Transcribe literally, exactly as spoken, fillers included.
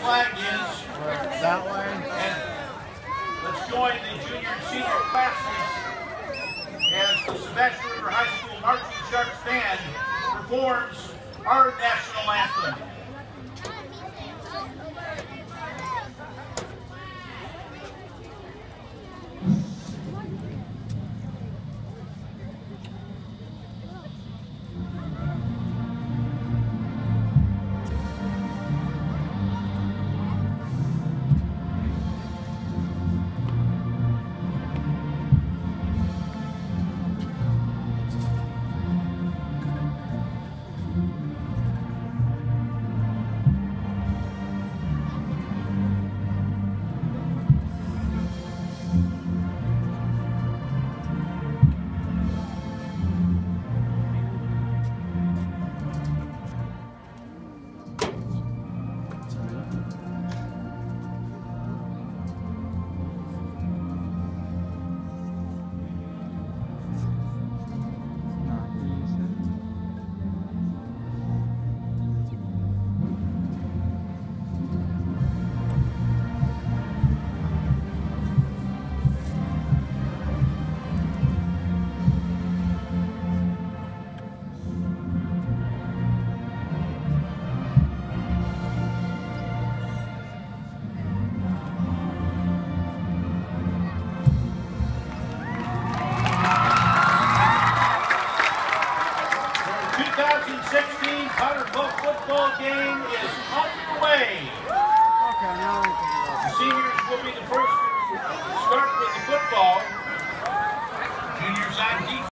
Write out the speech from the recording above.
flag is. That way. And let's join the junior and senior classes as the Sebastian River High School Marching Sharks Band performs our national anthem. twenty sixteen Powder Boat football game is underway. Okay, now we can go. The seniors will be the first to start with the football. Juniors on defense.